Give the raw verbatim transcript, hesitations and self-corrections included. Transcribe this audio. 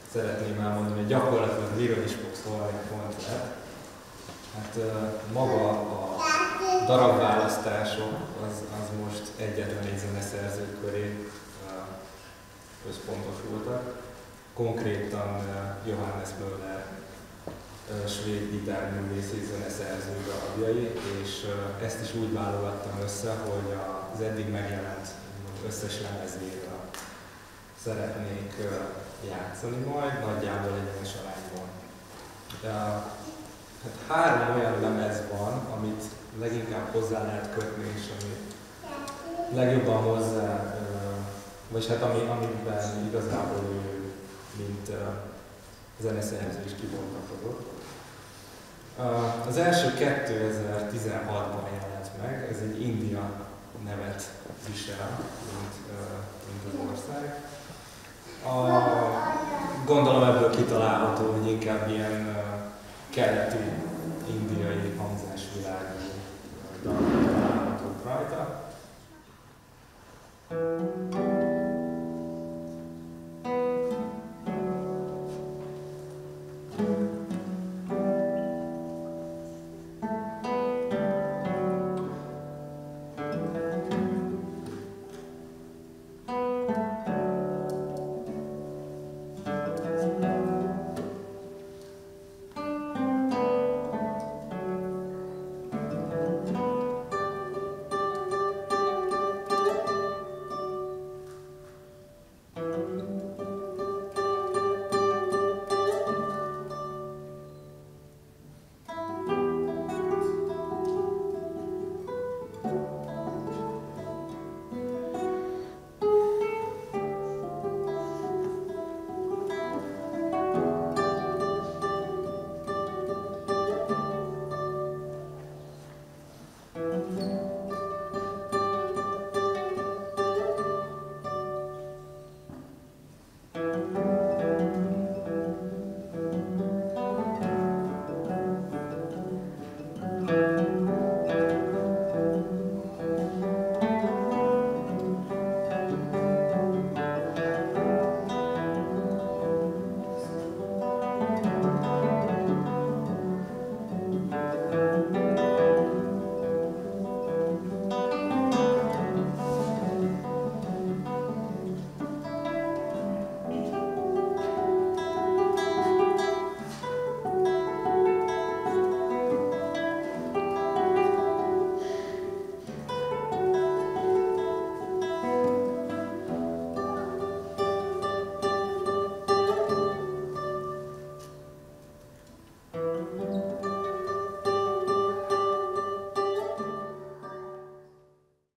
szeretném elmondani, hogy gyakorlatilag miről is fog szólni a koncert. Hát maga a darabválasztások az, az most egyetlen egy zeneszerző köré összpontosultak. Konkrétan Johannes Möller, svéd gitárművész és zeneszerző darabjai, és ezt is úgy válogattam össze, hogy az eddig megjelent összes lemezéről szeretnék játszani majd, nagyjából egyenes arányban. Hát három olyan lemez van, amit leginkább hozzá lehet kötni, és ami legjobban hozzá, vagy hát ami, amiben igazából ő, mint zeneszerző is kibontakozott. Az első kétezer-tizenhatban jelent meg, ez egy India nevet visel, mint, mint az ország. A, gondolom ebből kitalálható, hogy inkább ilyen keleti indiai hangzásvilág